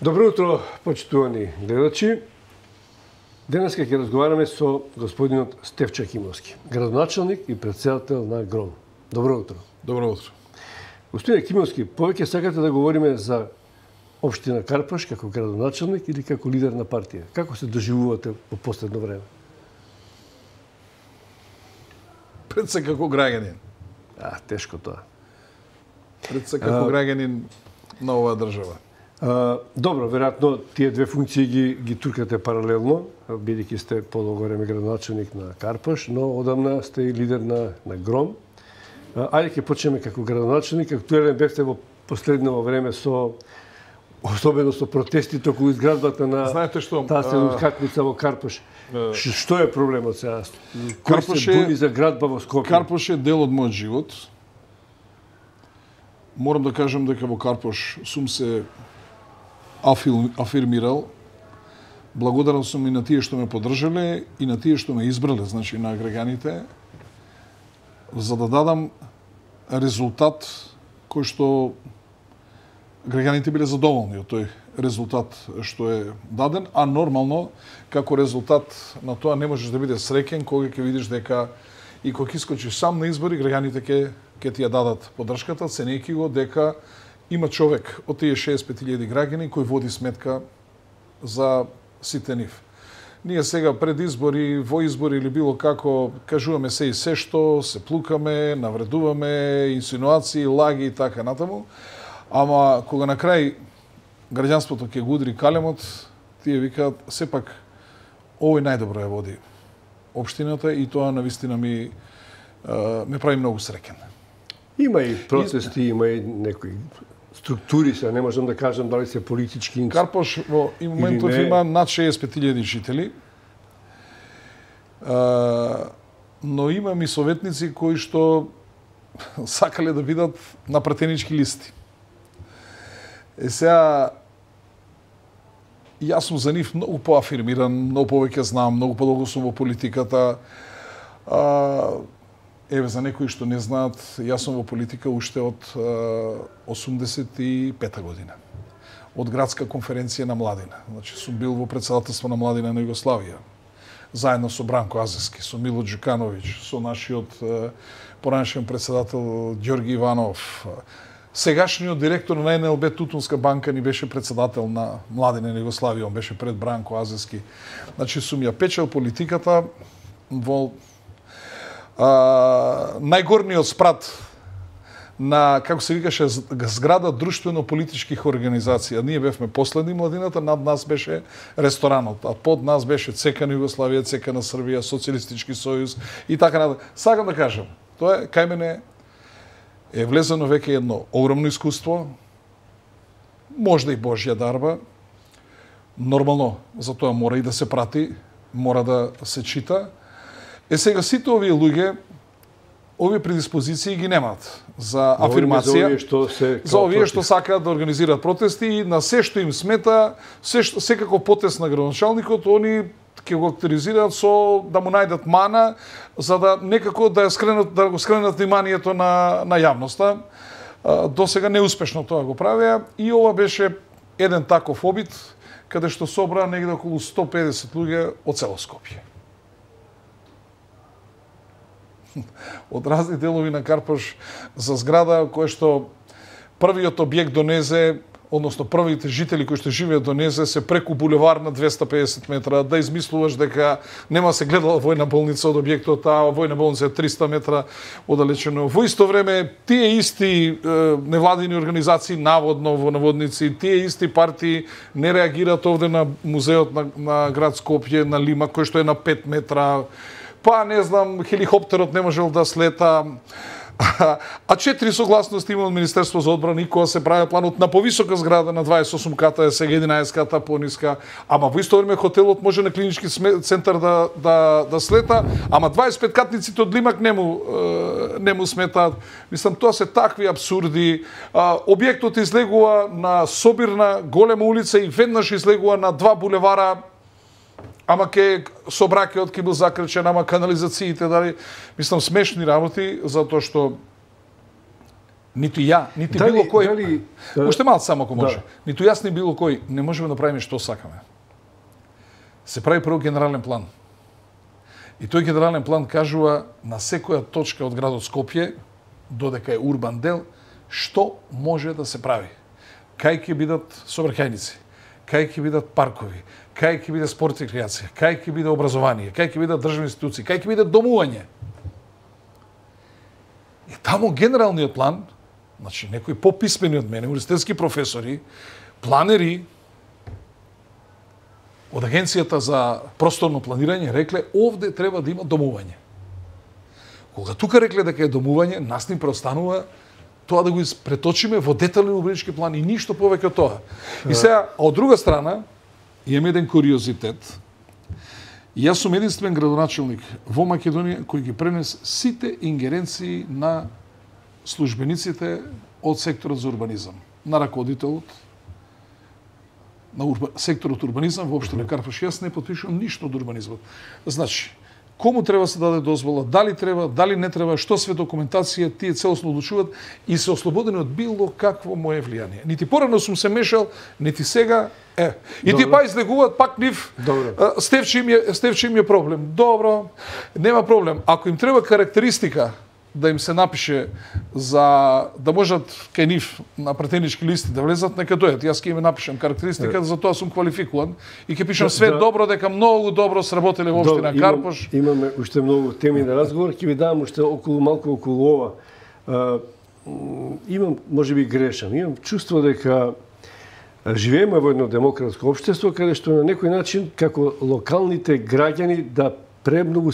Добро утро, почитувани гледачи. Денес ќе разговараме со господинот Стефчо Акимовски, градоначалник и председател на ГРОМ. Добро утро. Добро утро. Господин Акимовски, повеќе сакате да говориме за општина Карпаш како градоначалник или како лидер на партија? Како се доживувате во последно време? Пред се како граѓанин. Тешко тоа. Пред се како граѓанин на оваа држава. Добро, веројатно тие две функции ги туркате паралелно, бидејќи сте подолго време градоначалник на Карпаш, но одамна сте и лидер на ГРОМ. Ајде ќе почнеме како градоначалник, актуелен бевте во последно време особено со протестите околу изградбата на таа седумскатница во Карпаш. Што е проблемот сега? Кој се буни за градба во Скопје? Карпаш е дел од мојот живот. Морам да кажам дека во Карпаш сум се афирмирал. Благодарен сум и на тие што ме поддржале и на тие што ме избрале, значи на граѓаните, за да дадам резултат кој што граѓаните биле задоволни од тој резултат што е даден, а нормално како резултат на тоа не можеш да бидеш среќен кога ќе видиш дека и кога искочиш сам на избори, граѓаните ќе ти ја дадат поддршката, ценејќи го дека има човек од тие 65.000 граѓани кој води сметка за сите нив. Ние сега пред избори, во избори или било како, кажуваме се и се што, се плукаме, навредуваме, инсинуации, лаги и така натаму, ама кога на крај граѓанството ќе го удри калемот, тие викаат, сепак овој најдобро ја води општината и тоа навистина ме прави многу среќен. Има и протести, има и некои структури, се не можам да кажам дали се политички. Карпаш во моментов има над 65.000 жители, но имам и советници кои што сакале да бидат на пратенички листи. Сега, јас сум за нив многу поафирмиран, многу повеќе знам, многу подолго сум во политиката. Еве, за некои што не знаат, јас сум во политика уште од 85-та година. Од градска конференција на младина. Значи, сум бил во председателство на младина на Југославија. Заедно со Бранко Азески, со Мило Џукановиќ, со нашиот поранешен председател Ѓорги Иванов. Сегашниот директор на НЛБ Тутунска банка ни беше председател на младина на Југославија, он беше пред Бранко Азески. Значи, сум ја печел политиката во најгорниот спрат на, како се викаше, зграда друштвено-политичких организации. Ние бевме последни младината, над нас беше ресторанот, а под нас беше ЦК на Југославија, ЦК на Србија, Социјалистички сојуз и така натаму. Сакам да кажам, тоа кај мене е влезено веќе едно огромно искуство, можда и Божја дарба. Нормално, за тоа мора и да се прати, мора да се чита. Сега сите овие луѓе, овие предиспозиции ги немаат за афирмација, за овие што сакаат да организираат протести и на се што им смета, секако потез на градоначалникот, они ќе го актуализираат со да му најдат мана, за да некако да го скренат вниманието на јавноста. До сега неуспешно тоа го правеа и ова беше еден таков обид, каде што собра негде околу 150 луѓе од цело Скопје. Од разни делови на Карпаш за зграда која што првиот објект донезе, односно првите жители кои што живеат донезе се преку булевар на 250 метра, да измислуваш дека нема се гледала војна болница од објектот, а војна болница е 300 метра оддалечено. Во исто време тие исти невладини организации, наводно во наводници, тие исти партии не реагираат овде на музеот на град Скопје, на Лима, кој што е на 5 метра, па не знам, хеликоптерот не можел да слета. А 4 согласности има од Министерство за одбрана и кога се прави планот на повисока зграда на 28 ката, сега 11 ката пониска, ама во исто време хотелот може на клинички центар да слета, ама 25 катниците од Лимак не му сметаат. Мислам, тоа се такви абсурди. Објектот излегува на собирна голема улица и веднаш излегува на 2 булевара, ама ке сообраќајот ќе бил закрчен, ама канализациите, дали, мислам, смешни работи, затоа што Ниту ја, ниту било кој. Уште малку само ако може. Да. Ниту јас, ни било кој не можеме да правиме што сакаме. Се прави прво генерален план. И тој генерален план кажува на секоја точка од градот Скопје, додека е урбан дел, што може да се прави. Кај ќе бидат сообраќајници, кај ќе бидат паркови, кај ќе биде спорт и рекреација, кај ќе биде образование, кај ќе бидат државни институции, кај ќе биде домување. И тамо генералниот план, значи некои пописмени од мене, универзитетски професори, планери од Агенцијата за просторно планирање рекле овде треба да има домување. Кога тука рекле дека е домување, нас ни преостанува тоа да го преточиме во детален урбанички план и ништо повеќе од тоа. И сега, од друга страна, имам еден куриозитет. Јас сум единствен градоначелник во Македонија кој ги пренес сите ингеренции на службениците од секторот за урбанизам, на раководителот на секторот урбанизам во општина Карпош. Јас не потпишувам ништо од урбанизмот. Значи, кому треба се даде дозвола, дали треба, дали не треба, што све документација, тие целосно одлучуваат и се ослободени од било какво мое влијание. Нити порано сум се мешал, нити сега. И ти па излегуваат пак нив. Стевче им е проблем. Добро, нема проблем. Ако им треба карактеристика да им се напише за да можат кај нив на претенички листи да влезат, нека дојдат. Јас ќе им напишам карактеристика, за тоа сум квалификуван и ќе пишам све добро, дека многу добро сработеле во општина Карпош. Имаме уште многу теми на разговор, ќе ви дам уште малку околу ова. Имам, можеби грешам, имам чувство дека живееме во едно демократско општество каде што на некој начин како локалните граѓани да премногу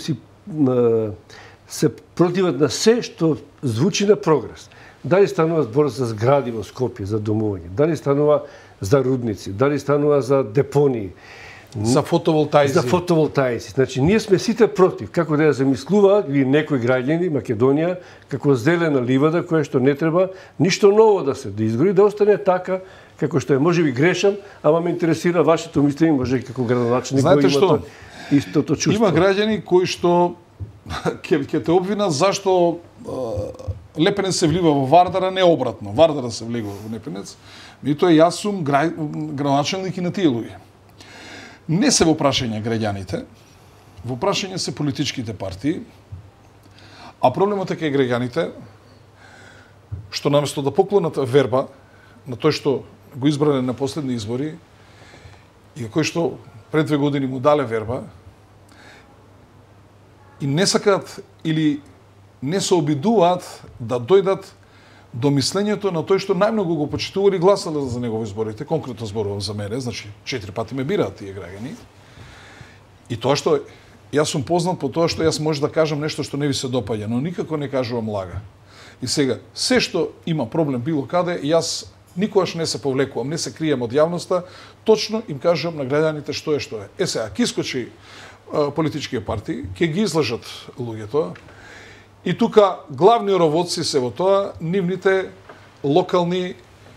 се противат на се што звучи на прогрес. Дали станува збор за згради во Скопје, за домување, дали станува за рудници, дали станува за депонии, за фотоволтаици. За фотоволтаици. Значи, ние сме сите против. Како да ја замислуваат или некои граѓани, Македонија, како зелена ливада, која што не треба ништо ново да се изгради, да остане така, како што е. Можеби грешам, ама ме интересира вашето мислење, може како градоначелник кој има истото чувство. Има граѓани кои што ќе те обвинат зашто Лепенец се влива во Вардар, не обратно. Вардар се влегува во Лепенец. И тоа јас сум градоначелник и на тие луѓе. Не се во прашање граѓаните, во прашање се политичките партии, а проблемот е кај граѓаните што наместо да поклонат верба на тој што го избрале на последни избори и кој што пред 2 години му дале верба, и не сакаат или не се обидуваат да дојдат до мислењето на тој што најмногу го почитували и гласале за него во изборите, конкретно зборувам за мене, значи 4 пати ме бираат тие граѓани. И тоа што јас сум познат по тоа што јас може да кажам нешто што не ви се допаѓа, но никако не кажувам лага. И сега, се што има проблем било каде, јас никогаш не се повлекувам, не се криjem од јавноста, точно им кажувам на граѓаните што е што е. Сега, ќе искочи политички партии, ќе ги излажат луѓето. И тука главни роводци се во тоа нивните локални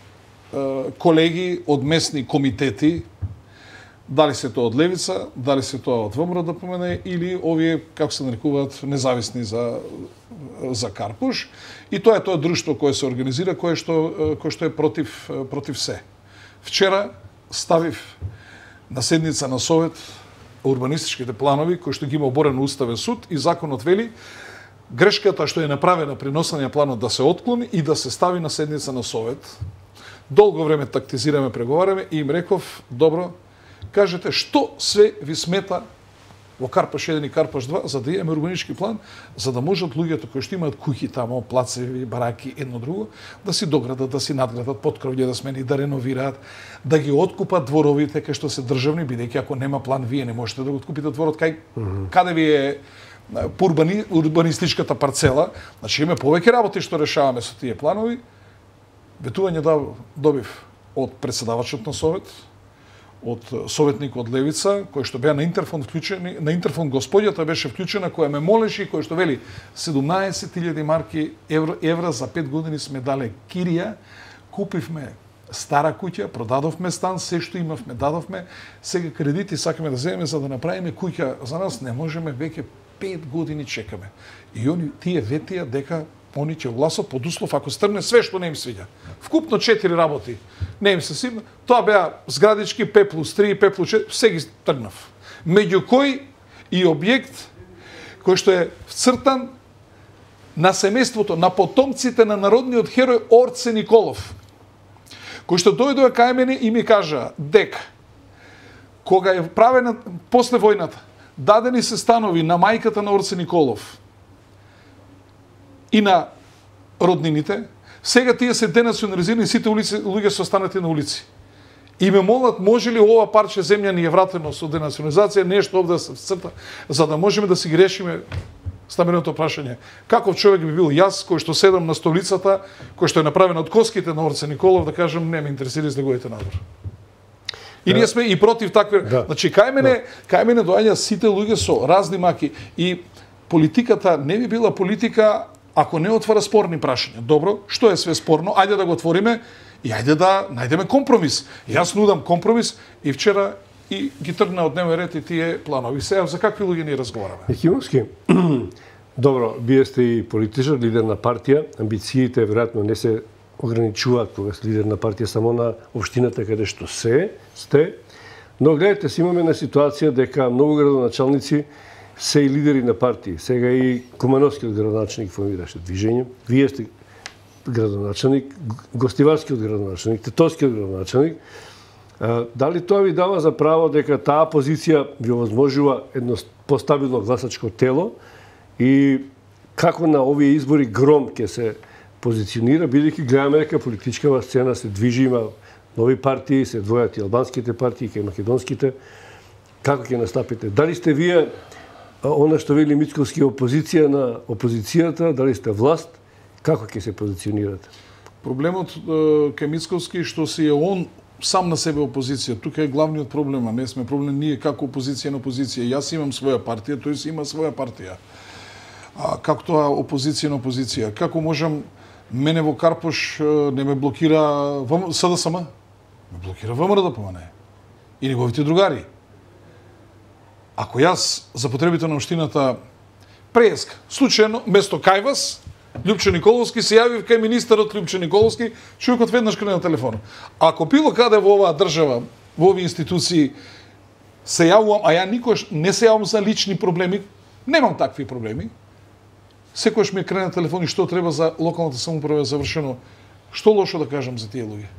колеги од местни комитети, дали се тоа од Левица, дали се тоа од ВМРО да помене, или овие, како се нарекуваат, независни за Карпуш. И тоа е тоа друштво кое се организира, кое што е против се. Вчера ставив на седница на Совет урбанистичките планови, кои што ги има оборен Уставен суд и законот вели грешката што е направена при носење планот да се отклони и да се стави на седница на Совет. Долго време тактизираме, преговараме и им реков, добро, кажете што све ви смета во Карпаш 1 и Карпаш 2, за да имаме урбанички план, за да можат луѓето кои што имаат куќи тамо, плацеви, бараки, едно друго, да си доградат, да си надградат, поткровје да смени, да реновираат, да ги откупат дворовите кај што се државни, бидејќи ако нема план, вие не можете да го откупите дворот каде ви е урбанистичката парцела. Значи имаме повеќе работи што решаваме со тие планови. Ветување добив од председавачот на Совет, од советник од Левица, кој што беа на интерфон вклучени, на интерфон господјата беше вклучена, која ме молеше и кој што вели 17.000 марки евра за 5 години сме дале кирија, купивме стара куќа, продадовме стан, се што имавме дадовме, сега кредити сакаме да земеме за да направиме куќа за нас, не можеме, веќе 5 години чекаме. И они тие ветија дека Они ќе гласат под услов ако стрне све што не им свиѓа. Вкупно 4 работи. Не им се свиѓа. Тоа беа зградички П+3, П+4, се ги тргнав. Меѓу кој и објект кој што е вцртан на семејството, на потомците на народниот херој Орце Николов, кој што дојдоа кај мене и ми кажа дека кога е правена после војната, дадени се станови на мајката на Орце Николов и на роднините, сега тие се денационализирани, сите луѓе се останати на улици. И ме молат, може ли ова парче земја ни е вратено со денационализација, нешто овде се вцрта, за да можеме да си ги решиме стамбеното прашање. Каков човек би бил јас, кој што седам на столицата, кој што е направен од коските на Орце Николов, да кажам, не ме интересира да го идете надвор. И ние сме и против такви. Значи, кај мене доаѓа сите луѓе со разни маки. И политиката не би била политика ако не отвара спорни прашања. Добро, што е све спорно? Ајде да го отвориме и ајде да најдеме компромис. Јас нудам компромис и вчера и ги тргна од дневен ред и тие планови. Сега за какви луѓе ни разговараме? Екимовски, добро, вие сте и политичар, лидер на партија, амбициите веројатно не се ограничуваат кога сте лидер на партија само на општината каде што сте, но гледате, си имаме на ситуација дека многу градоначалници се и лидери на партии. Сега и Кумановскиот градоначалник формираше движење, вие сте градоначалник, Гостиварскиот градоначалник, Тетовскиот градоначалник. Дали тоа ви дава за право дека таа позиција ви овозможува едно постабилно гласачко тело и како на овие избори Гром ќе се позиционира, бидејќи гледаме дека политичкава сцена се движи, има нови партии, се двојат и албанските партии, и македонските. Како ќе настапите? Дали сте вие она што вели Мицковски опозиција на опозицијата, дали сте власт, како ќе се позиционирате? Проблемот кај Мицковски што си е он сам на себе опозиција. Тука е главниот проблем, не сме проблем ние како опозиција на опозиција. Јас имам своја партија, тој си има своја партија. Како тоа опозиција на опозиција? Како можам мене во Карпош не ме блокира СДСМ? Ме блокира ВМРО-ДПМН и неговите другари. Ако јас за потребите на општината преска, случајно, место кај вас, Љупчо Николовски се јавив кај министерот Љупчо Николовски, човекот веднаш крene на телефон. Ако било каде во оваа држава, во овие институции се јавувам, а ја никош не се јавувам за лични проблеми, немам такви проблеми. Секојаш ми крene на телефон и што треба за локалната самоуправа завршено, што лошо да кажам за тие луѓе.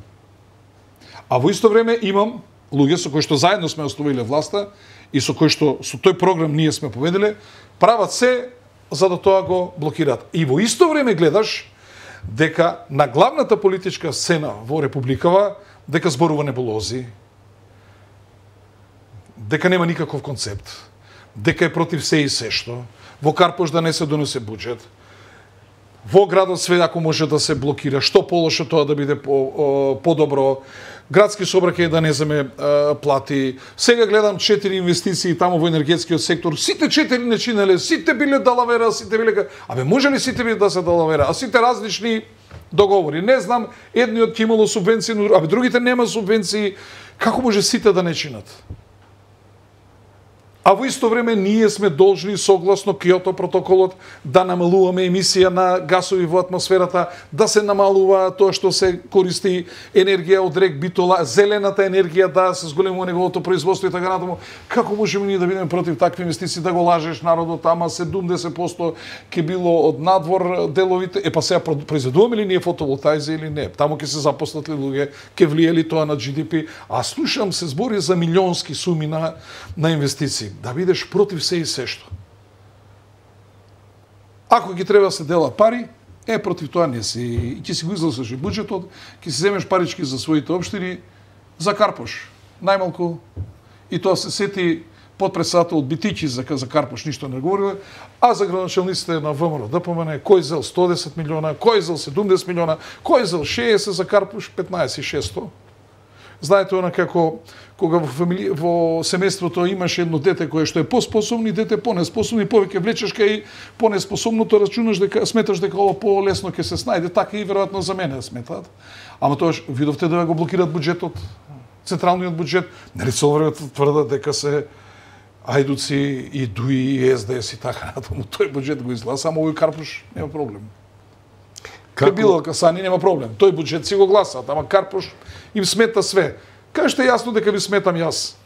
А во исто време имам луѓе со кои што заедно сме оставиле власта и со кои што со тој програм ние сме победиле, прават се за да тоа го блокираат. И во исто време гледаш дека на главната политичка сцена во Републикава дека зборува небулози, дека нема никаков концепт, дека е против се и се што, во Карпош да не се донесе буџет, во градот све ако може да се блокира, што полошо тоа да биде подобро, градски сообраќај да не земе плати. Сега гледам 4 инвестиции тамо во енергетскиот сектор. Сите 4 не чинеле, сите биле далавера, сите биле... Абе, може ли сите биле да се далавера? А сите различни договори. Не знам, едниот ќе имало субвенции, абе другите нема субвенции. Како може сите да не чинат? А во исто време ние сме должни согласно Киото протоколот да намалуваме емисија на гасови во атмосферата, да се намалува тоа што се користи енергија од рек битола, зелената енергија да се зголемува неговото производство и така натаму. Како можеме ние да бидеме против такви инвестиции, да го лажеш народот, ама 70% ќе било од надвор деловите, па сега произведуваме ли ние фотоволтаици или не? Таму ќе се запослат ли луѓе, ќе влие ли тоа на GDP? А слушам се збори за милионски суми на инвестиции. Да бидеш против се и се што. Ако ги треба се дела пари, против тоа не си. Ќе си го изгласаш буџетот, ќе си земеш парички за своите општини, за Карпош. Најмалку, и тоа се сети подпредседател од Битичи за Карпош, ништо не говориле, а за градоначалниците на ВМРО, ДПМН, кој зел 110 милиона, кој зел 70 милиона, кој зел 60 за Карпош, 15.600. Знаете она како кога во семејството имаш едно дете кое што е поспособно и дете понеспособно и повеќе влечеш кај понеспособното, рачунаш дека сметаш дека ова полесно ќе се снајде, така и веројатно за мене сметаат. Ама тоа видовте да го блокираат буџетот, централниот буџет, нели со време тврдат дека се ајдуци и ДУИ и СДС и така натаму. Тој буџет го изгласа, само овој Карпош нема проблем. Кај било Касани нема проблем. Тој буџет си го гласаат, ама Карпош им смета све. Кажете јасно дека ви сметам јас.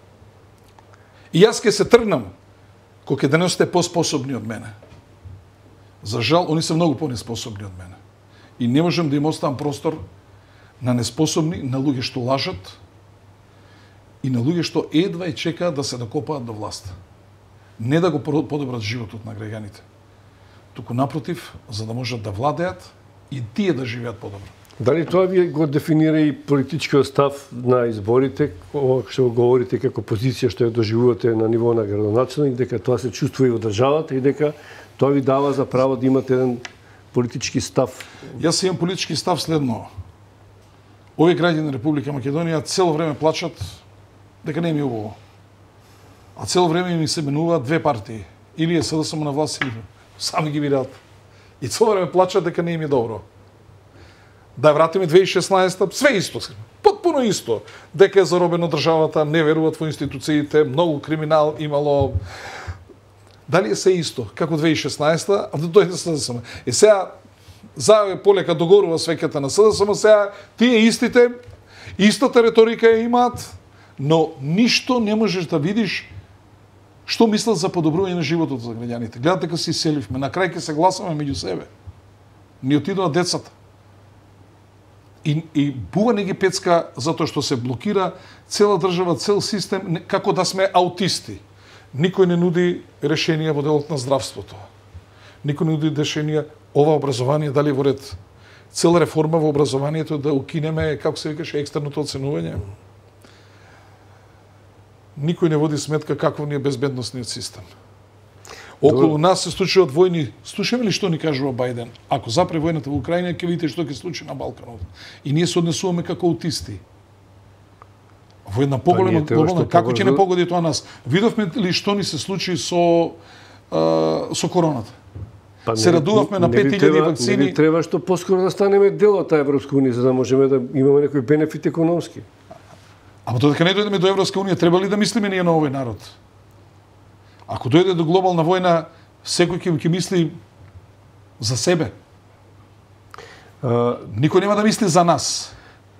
И јас ке се тргнам кога ќе денес сте поспособни од мене. За жал, они се многу понеспособни од мене. И не можам да им оставам простор на неспособни, на луѓе што лажат и на луѓе што едва и чекаат да се докопаат до власт. Не да го подобрат животот на граѓаните. Туку напротив, за да можат да владеат и тие да живеат подобро. Дали тоа ви го дефинира и политичкиот став на изборите, ова што го говорите како позиција што ја доживувате на ниво на градоначелник, дека тоа се чувствува и во државата и дека тоа ви дава за право да имате еден политички став? Јас имам политички став следно. Овие граѓани на Република Македонија цело време плачат дека не им е убаво. А цело време им се менуваат две партии. Или е СДСМ на власт, или сами ги бираат. И цело време плачат дека не им е добро. Да вратиме 2016-та, све исто. Потпуно исто. Дека е заробено државата, не веруваат во институциите, многу криминал имало. Дали е се исто, како 2016-та, а да дојде СДСМ. И сега, заедно полека догорува свеќата на СДСМ, сега тие истите, истата риторика ја имаат, но ништо не можеш да видиш што мислат за подобрување на животот за граѓаните. Гледате дека се иселивме, на крај ќе се гласаме меѓу себе. Ни отидоа децата. И бува не ги пецка затоа што се блокира цела држава, цел систем, како да сме аутисти. Никој не нуди решенија во делот на здравството. Никој не нуди решенија ова образование дали во ред. Цела реформа во образованието да укинеме, како се викаше, екстерното оценување. Никој не води сметка каков ни е безбедносниот систем. Околу нас се случуваат војни. Слушаме ли што ни кажува Бајден? Ако запре војната во Украина, ќе видите што ќе случи на Балканот. И ние се однесуваме како аутисти. Во една поголема глобална, како ќе не погоди тоа нас? Видовме ли што ни се случи со короната? Се радувавме на 5000 вакцини. Не би треба што поскоро да станеме дел од таа Европска унија за да можеме да имаме некој бенефит економски. Ама додека не дојдеме до Европска унија, треба ли да мислиме ние на овој народ? Ако дојде до глобална војна, секој ќе мисли за себе. Никој нема да мисли за нас.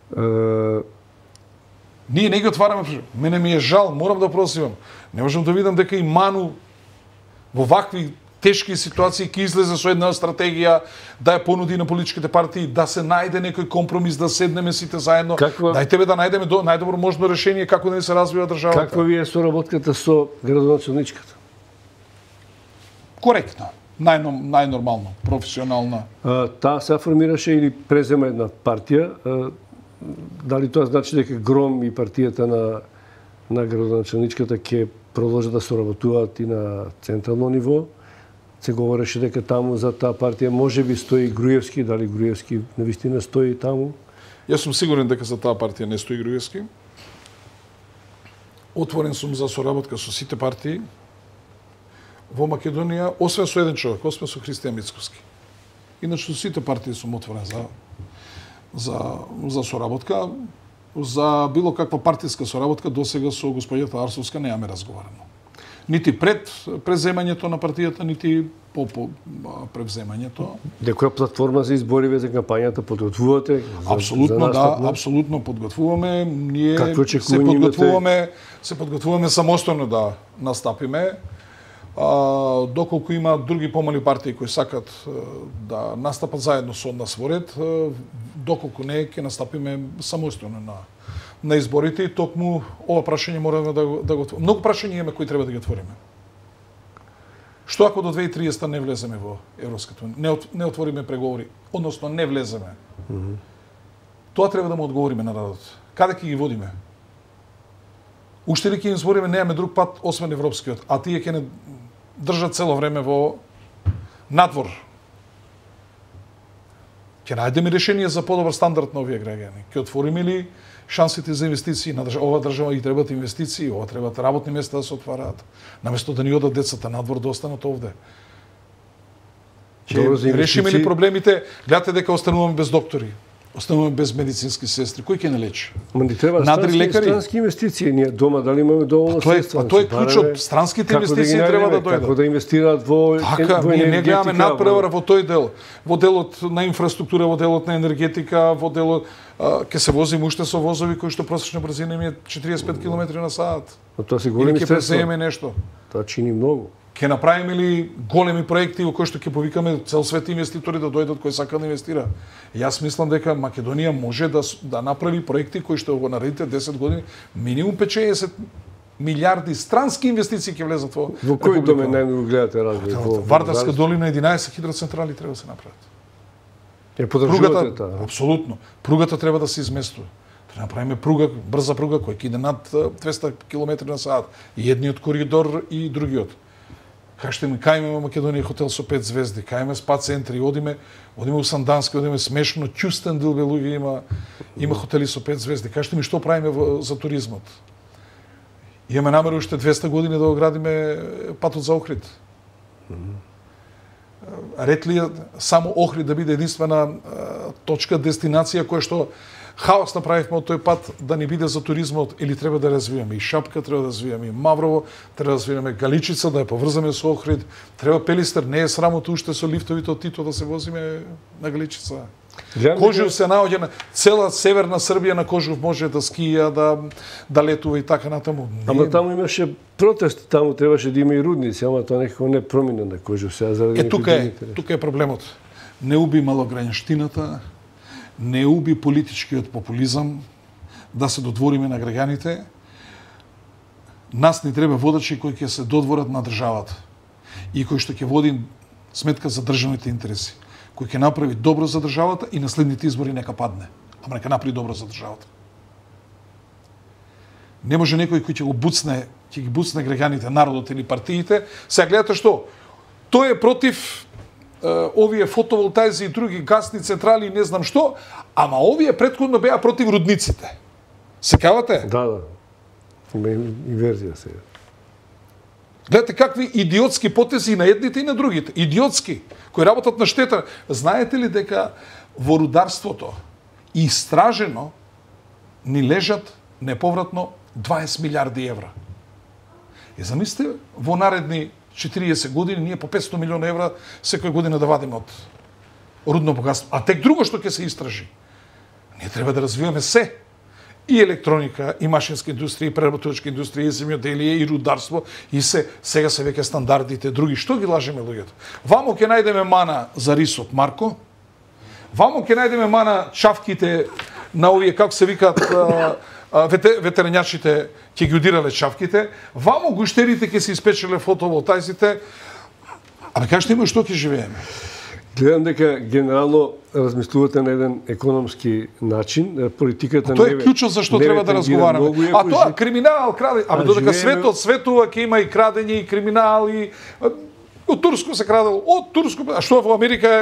Ние не ги отвараме. Мене ми е жал, морам да просивам. Не можам да видам дека и Ману во вакви тешки ситуации ќе излезе со една стратегија да ја понуди на политичките партии, да се најде некој компромис, да седнеме сите заедно. Дајте да најдеме најдобро можно решение како да ни се развива државата. Каква ви е соработката со градоначелничката? Коректно, најнормално, професионална. Таа се формираше или презема една партија. Дали тоа значи дека Гром и партијата на градоначелничката ќе продолжат да соработуваат и на централно ниво? Се говореше дека таму за таа партија можеби стои Груевски, дали Груевски навистина стои таму? Јас сум сигурен дека за таа партија не стои Груевски. Отворен сум за соработка со сите партии во Македонија, освен со еден човек, освен со Христијан Мицкоски. Иначе со сите партии сум отворен за соработка. За било каква партиска соработка досега со господјата Арсовска немаме разговарано. Нити пред преземањето на партијата, нити по превземањето. Некоја платформа за избориве за кампањата подготвувате? Апсолутно, да, апсолутно подготвуваме. Ние се подготвуваме самостојно да настапиме. Доколку има други помали партии кои сакат да настапат заедно со нас во ред, доколку не, ќе настапиме самостојно на изборите и токму ова прашање мораме да го отвориме. Многу прашања имаме кои треба да ги отвориме. Што ако до 2030 не влеземе во Европската унија, не отвориме преговори, односно не влеземе? Тоа треба да му одговориме на народот. Каде ќе ги водиме? Уште ли ќе им збориме немаме друг пат освен европскиот, а тие ќе не држат цело време во надвор. Ќе најдеме решение за подобар стандард на овие граѓани. Ќе отвориме ли шансите за инвестиции на ова држава и требаат инвестиции, ова требаат работни места да се отвараат, наместо да ни одат децата надвор да останат овде. Ќе решиме ли проблемите? Гледате дека остануваме без доктори. Оставаме без медицински сестри. Кој ќе не лечи? Ма ни треба странски инвестиции. Ние дома дали имаме доволно средства? Тоа е клучот. Странските инвестиции треба да дојдат. Како да инвестираат во енергетика. Ние не гледаме напревар во тој дел. Во делот на инфраструктура, во делот на енергетика, во делот ќе се возиме уште со возови кои што просечна брзина им е 45 км на саат. Но тоа се големи средства. Ќе преземе нешто. Тоа чини многу. Ќе направиме ли големи проекти во кои што ќе повикаме цел свет инвеститори да дојдат кои сака да инвестира? Јас мислам дека Македонија може да направи проекти кои што во наредните 10 години минимум 50 милиарди странски инвестиции ќе влезат во кој домен најмногу гледате развој? Во Вардарска долина 11 хидроцентрали треба да се направат. Пругата, апсолутно. Пругата треба да се изместува. Треба да направиме пруга, брза пруга која ќе иде над 200 км на саат. И едниот коридор и другиот. Кај имаме Македонија хотел со 5 звезди, кај имаме спа центри, одиме у Сандански, одиме смешно, Кюстендил бе луѓе има хотели со 5 звезди. Кажете ми што правиме за туризмот? Имаме намера уште 200 години да го градиме патот за Охрид. Ред ли само Охрид да биде единствена точка, дестинација која што хаос направивме од тој пат да не биде за туризмот, или треба да развиваме и Шапка, треба да развиваме и Маврово, треба да развиваме Галичица, да ја поврзаме со Охрид, треба Пелистер, не е срамота уште со лифтовите од Тито да се возиме на Галичица. Кожув се наоѓа на цела северна Србија, на Кожув може да скија, да летува и така натаму. Ама таму имаше протест, таму требаше да има и рудници, ама тоа некако не промина на Кожув сега заради тука е проблемот. Не уби малограѓанштината, не уби политичкиот популизам, да се додвориме на граѓаните. Нас ни треба водачи кои ќе се додворат на државата и кои што ќе води сметка за државните интереси, кој ќе направи добро за државата и на следните избори нека падне, ама нека направи добро за државата. Не може некој кој ќе ги буцне граѓаните, народот или партиите. Сега гледате што? Тој е против овие фотоволтаици и други гасни централи и не знам што, ама овие претходно беа против рудниците. Сеќавате? Да. Има инверзија сега. Гледате какви идиотски потези на едните и на другите. Идиотски, кои работат на штета. Знаете ли дека во рударството истражено ни лежат неповратно 20 милиарди евра? И замислите, во наредни 40 години ние по 500 милиона евра секоја година да вадиме од рудно богатство. А тек друго што ќе се истражи. Ние треба да развиваме се. И електроника, и машинска индустрија, и преработувачка индустрија, и земјоделие, и рударство, и сега се веќе стандардите други. Што ги лажеме луѓето? Вамо ќе најдеме мана за рисот Марко, вамо ќе најдеме мана чавките на овие, како се викаат, ветеринјачите ќе ги удирале чавките, вамо гуштерите ќе се испечеле фотоволтаиците, абе кажете има што ќе живееме? Гледам дека генерално размислувате на еден економски начин, политиката тоа е клучот за што треба да разговараме. А тоа криминал, крадење, абе додека светот светува ќе има и крадење и криминал и од Турско се крадел, од Турско, а што во Америка е.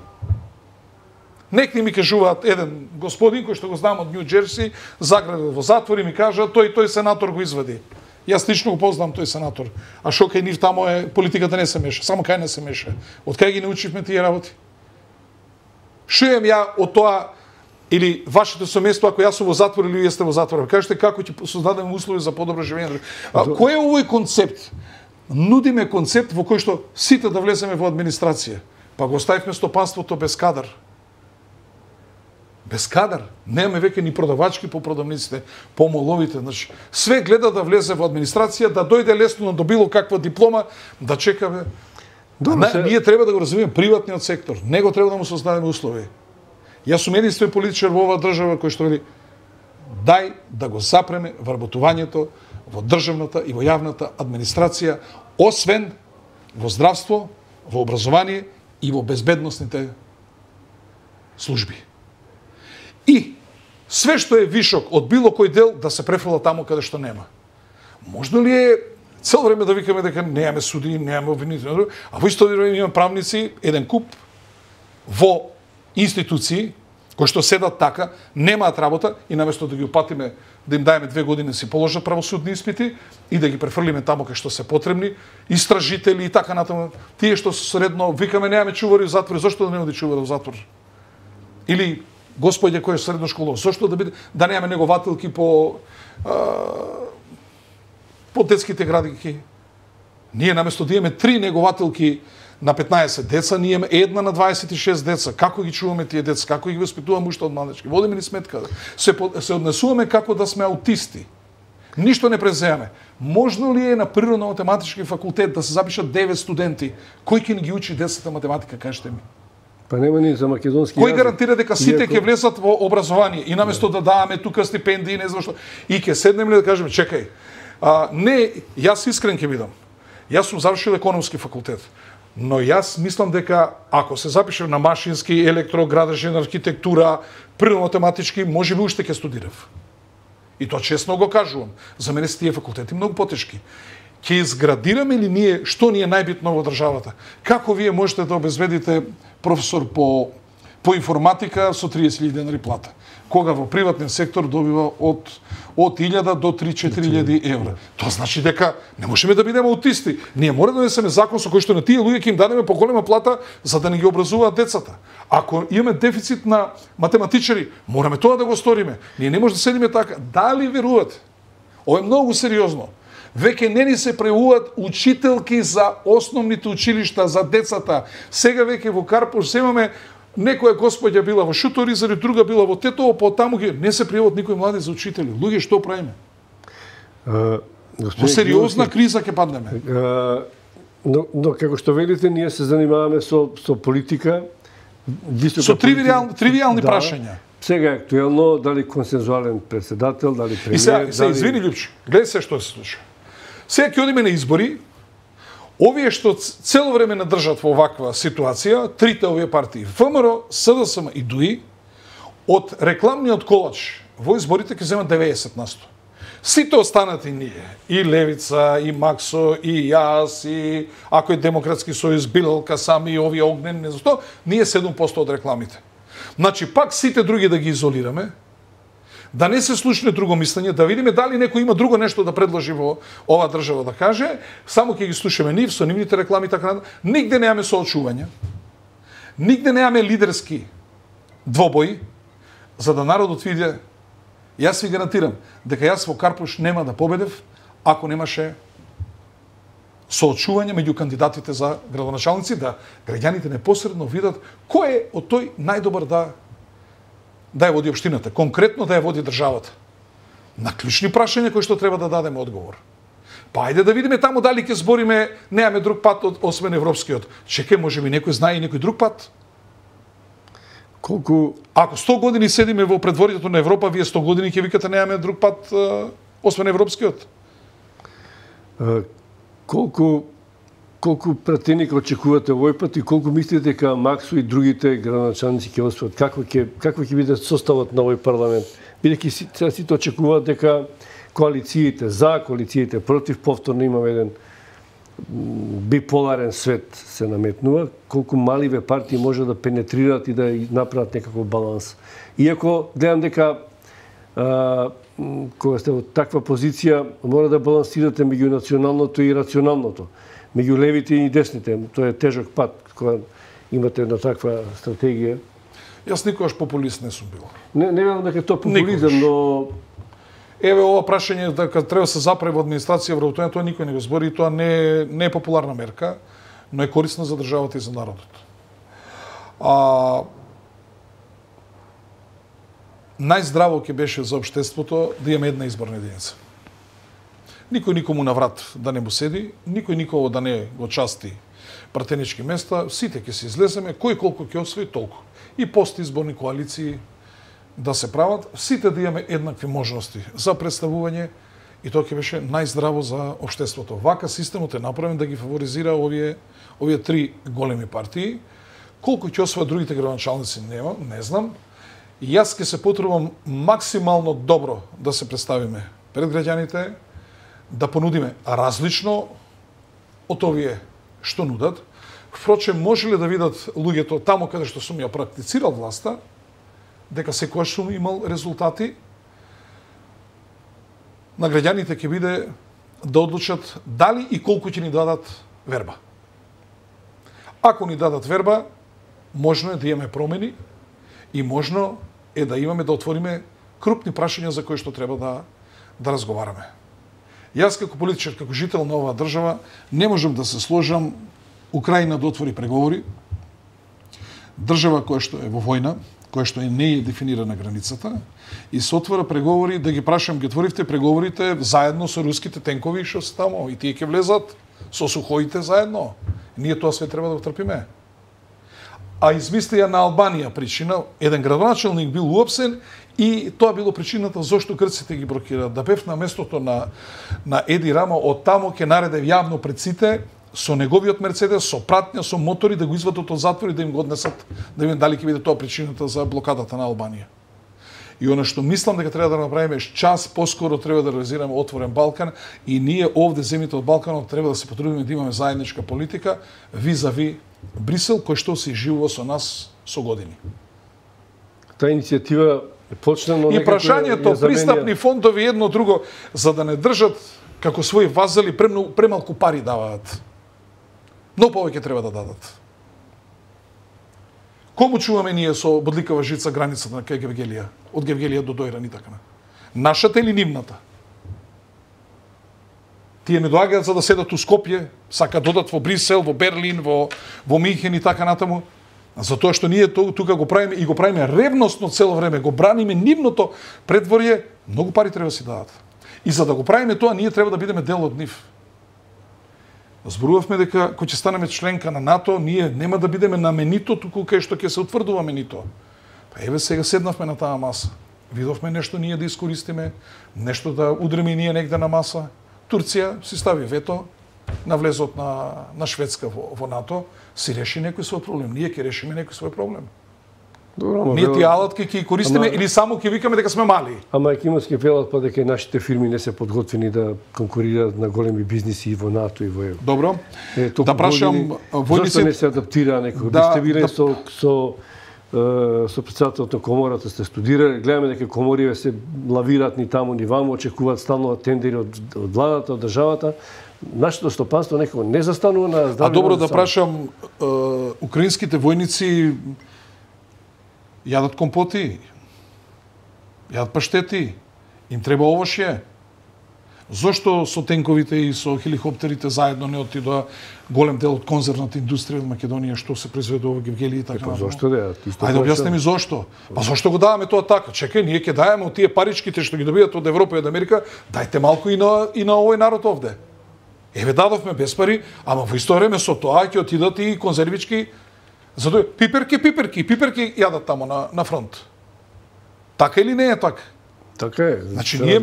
Некни ми кажуваат еден господин кој што го знам од Нью Џерси, заградил во затвор и ми кажа тој сенатор го извади. Јас лично го познам тој сенатор. А што кај нив тамо е политиката не се меша, само кај не се меша. Од кај ги научивме тие работи? Што имам ја од тоа или вашето семејство ако јас сум во затвор или вие сте во затвор? Кажете како ќе создадеме услови за подобро живење. Кој е овој концепт? Нудиме концепт во кој што сите да влеземе во администрација. Па го оставивме стопанството без кадар. Без кадар. Немаме веќе ни продавачки по продавниците, по моловите. Значи, све гледа да влезе во администрација, да дојде лесно до било каква диплома, да чекаме. Ние треба да го развиваме приватниот сектор. Него треба да му создадеме услови. Јас сум единствен политичар во оваа држава кој што вели дај да го запреме вработувањето во државната и во јавната администрација, освен во здравство, во образование и во безбедносните служби. И све што е вишок од било кој дел да се префрла таму каде што нема. Можно ли е цел време да викаме дека немаме суди, немаме обвинители, а во исто време имаме правници, еден куп во институции кои што седат така, немаат работа и наместо да ги упатиме, да им даеме 2 години си положат правосудни испити и да ги префрлиме таму кај што се потребни, истражители и така натаму, тие што средно викаме немаме чувари во затвор, зошто да не оди чувари во затвор? Или господје кој е средно школово, зошто да немаме негователки по детските градинки? Ние наместо да имаме 3 негователки на 15 деца, ние имаме една на 26 деца. Како ги чуваме тие деца? Како ги воспитуваме уште од малечки? Водиме ли сметка? Се однесуваме како да сме аутисти. Ништо не преземаме. Можно ли е на природно-математички факултет да се запишат 9 студенти? Кој ќе ни ги учи децата математика, кажете ми? Па нема ни за македонски Кој гарантира дека сите ќе влезат во образование и наместо да даваме тука стипендии, не знам што, и ќе седнеме да кажеме, чекај, не, јас искрен ќе бидам. Јас сум завршил економски факултет. Но јас мислам дека ако се запишем на машински, електроградежен, архитектура, природно-математички, може би уште ќе студирав. И тоа честно го кажувам. За мене се тие факултети многу потешки. Ќе изградираме ли ние што ни е најбитно во државата? Како вие можете да обезбедите професор по информатика со 30.000 денари плата, кога во приватниот сектор добива од 1.000 до 3-4.000 евра? Тоа значи дека не можеме да бидеме аутисти. Ние мора да донесеме закон со кој што на тие луѓе ќе им дадеме поголема плата за да не ги образуваат децата. Ако имаме дефицит на математичари, мораме тоа да го сториме. Ние не може да седиме така. Дали верувате? Ова е многу сериозно. Веќе не ни се преуват учителки за основните училишта, за децата. Сега веќе во Карпош имаме некоја господја била во Шуторизари, друга била во Тетово, потаму ги не се пријават никои млади за учители. Луѓе, што правиме? Во сериозна криза ќе паднеме. Но како што велите, ние се занимаваме со политика, со тривијални прашања. Сега е актуелно дали консензуален председател, дали премиер, и се извини Лјупче, гледај се што се случи. Сега ќе одиме на избори. Овие што цело време надржат во оваква ситуација, трите овие партии, ВМРО, СДСМ и ДУИ, од рекламниот колач во изборите ќе земат 90%. Сите останати ние, и Левица, и Максо, и јас, и ако е Демократски сојуз, Билалка, сами, и овие Огнен, не знам што, ние 7% од рекламите. Значи, пак сите други да ги изолираме, да не се слушне друго мислење, да видиме дали некој има друго нешто да предложи во ова држава да каже, само ќе ги слушаме нив, со нивните реклами и така натаму. Нигде немаме соочување, нигде немаме лидерски двобои, за да народот види. Јас ви гарантирам дека јас во Карпош нема да победев ако немаше соочување меѓу кандидатите за градоначалници, да граѓаните непосредно видат кој е од тој најдобар да ја води општината, конкретно да ја води државата. На клучни прашања кои што треба да дадеме одговор. Па ајде да видиме таму дали ќе збориме, немаме друг пат освен европскиот. Чекај, може би некој знае и некој друг пат. Ако 100 години седиме во предворието на Европа, вие 100 години ќе викате немаме друг пат освен европскиот. Колку пратеника очекувате овој пат и колку мислите дека Максо и другите градоначалници ќе успеат? Како ќе биде составот на овој парламент? Бидејќи сите очекуваат дека коалициите против, повторно имаме еден биполарен свет се наметнува, колку маливе партии може да пенетрираат и да направат некаков баланс. Иако гледам дека кога сте во таква позиција, мора да балансирате меѓу националното и рационалното, меѓу левите и десните. Тоа е тежок пат кога имате една таква стратегија. Јас никогаш популист не сум бил. Не велам дека тоа популизам, но еве ова прашање дека треба да се заправи во администрација вработување, тоа никој не го збори и тоа не е популарна мерка, но е корисна за државата и за народот. Најздраво ќе беше за општеството да имаме една изборна единица. Никој никому на врат да не му седи, никој никого да не го части пратенички места, сите ќе се излеземе, кој колку ќе освои толку. И постизборни коалиции да се прават, сите да имаме еднакви можности за представување и тоа ќе беше најздраво за општеството. Вака системот е направен да ги фаворизира овие три големи партии. Колку ќе освојат другите градоначалници не знам. И јас ќе се потребам максимално добро да се представиме пред граѓаните, да понудиме различно од овие што нудат. Впрочем, може ли да видат луѓето таму каде што сум ја практицирал власта, дека секогаш сум имал резултати, на граѓаните ќе биде да одлучат дали и колку ќе ни дадат верба. Ако ни дадат верба, можно е да имаме промени и можно е да имаме, да отвориме крупни прашања за кои што треба да разговараме. Јас како политичар, како жител на оваа држава, не можам да се сложам Украина да отвори преговори, држава која што е во војна, која што не е дефинирана границата, и се отвора преговори, да ги прашам, ги отворивте преговорите заедно со руските тенкови што се тамо, и тие ќе влезат со сухоите заедно. Ние тоа све треба да го трпиме. А измислија на Албанија причина, еден градоначелник бил уопсен и тоа било причината зошто грците ги блокираат. Да бев на местото на Еди Рама, од тамо ќе наредев јавно пред сите со неговиот Мерцедес, со пратња, со мотори, да го извадат од затвор и да им го однесат, да видим дали ќе биде тоа причината за блокадата на Албанија. И она што мислам дека треба да направиме, час поскоро треба да реализираме отворен Балкан и ние овде земјите од Балканот треба да се потрудиме да имаме заедничка политика визави Брисел, кој што се изживува со нас со години. Таа иницијатива почна, но и прашањето пристапни фондови едно друго, за да не држат како своји вазали, премалку пари даваат. Но повеќе треба да дадат. Кому чуваме ние со бодликава жица границата на Гевгелија? Од Гевгелија до Дојран и така. Нашата или нивната? Тие не доаѓаат за да седат у Скопје, сака додат во Брисел, во Берлин, во Михен и така натаму. Затоа што ние тука го правиме и го правиме ревностно цело време, го браниме нивното предворје, многу пари треба да си дадат. И за да го правиме тоа, ние треба да бидеме дел од нив. Зборувавме дека кога ќе станеме членка на НАТО, ние нема да бидеме на менито, туку кај што ќе се утврдува менито. Па еве сега седнавме на таа маса. Видовме нешто ние да искористиме, нешто да удриме ние негде на маса. Турција си стави вето на влезот на Шведска во НАТО, си реши некој свој проблем. Ние ќе решиме некој свој проблем. Добро, ние тие алатки ќе користиме или само ќе викаме дека сме мали. Ама ќе имат велат па дека нашите фирми не се подготвени да конкурираат на големи бизниси и во НАТО и во ЕВ. Добро. Да прашам војниците зашто не се адаптира некој? Да, сте биле со претседателот на комората, сте студирале, гледаме дека комориве се лавираат ни таму ни ваму, очекуваат стално тендери од владата, од државата. Нашето стопанство некако не застанува на здрави. А добро да прашам, украинските војници јадат компоти, јадат паштети, им треба овошје. Зошто со тенковите и со хеликоптерите заедно не отидоа голем дел од конзервната индустрија од Македонија што се произведува во Гевгелија и така натаму? Зошто да? Ајде објасни ми зошто. Па зошто го даваме тоа така? Чекај, ние ќе даеме од тие паричките што ги добијат од Европа и од Америка, дајте малку и на овој народ овде. Еве дадовме без пари, ама во исто време со тоа ќе отидат и конзервички, затоа пиперки јадат таму на фронт. Така или не е така? Така е. Значи ние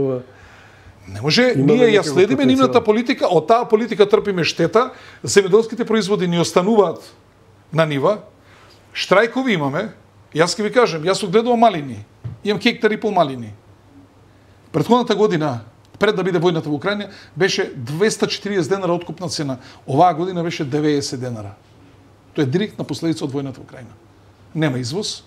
не може, ние ја следиме нивната политика, од таа политика трпиме штета, земјоделските производи ни остануваат на нива, штрајкови имаме, јас ќе ви кажем, јас огледувам малини, имам хектар и пол малини. Претходната година, пред да биде војната во Украина, беше 240 денара откупна цена, оваа година беше 90 денара. Тоа е директна последица од војната во Украина. Нема извоз,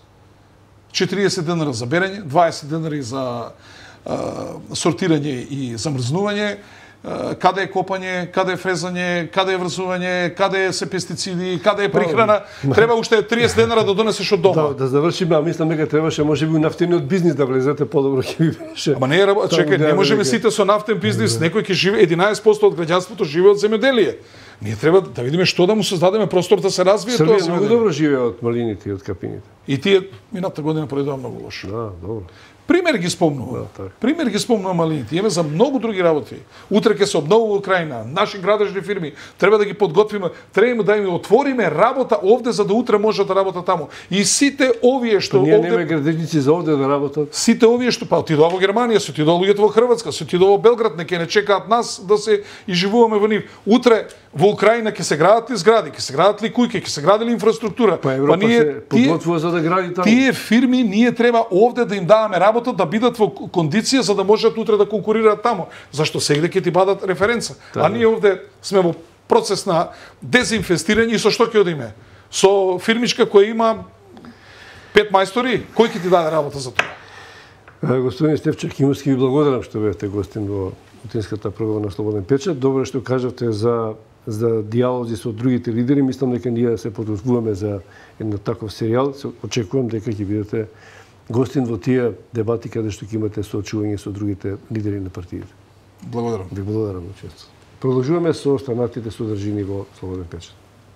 40 денара за берење, 20 денари за сортирање и замрзнување, каде е копање, каде е фрезање, каде е врзување, каде се пестициди, каде е прихрана, треба уште 30 денара да донесеш од дома. Да завршиме, мислам дека требаше можеби нафтениот бизнис да влезете подобро ќе ви беше. Ама не чекај, не можеме сите со нафтен бизнис, некој ќе живее 11% од граѓанството живее од земјоделие. Ние треба да видиме што да му создадеме простор да се развие тоа земјоделие. Србија многу добро живее од малините и од капините. И тие мината година пројдоа многу лошо. Да, добро. Пример ги спомнува. Пример ги спомнува малините. Имаме за многу други работи. Утре ќе се обновува Украина, наши градежни фирми, треба да ги подготвиме, треба да им отвориме работа овде за да утре можат да работат таму. И сите овие што овде немаме градежници за овде да работат. Сите овие што отидоа во Германија, се отидоа луѓето во Хрватска, се отидоа во Белград, не чекаат нас да се изживуваме во нив. Утре во Украина ќе се градат ли згради, ќе се градат ли куќи, ќе се гради ли инфраструктура. Па Европа се подготвува за да гради таму. Тие фирми ние треба овде да им даваме работа, да бидат во кондиција за да можат утре да конкурираат таму. Зашто сегде ќе ти badат референца. А ние овде сме во процес на дезинвестирање и со што ќе одиме? Со фирмичка која има 5 мајстори, кој ќе ти даде работа за тоа? Господин Стефчев Кимовски, ви благодарам што бевте гостин во утинската програма на Слободен печат. Добро што кажавте за диалози со другите лидери. Мислам дека ние се подготвуваме за еден таков серијал. Очекувам дека ќе бидете гостин во тие дебати каде што ќе имате соочување со другите лидери на партиите. Благодарам. Ви благодарам на учеството. Продолжуваме со останатите содржини во Слободен печат.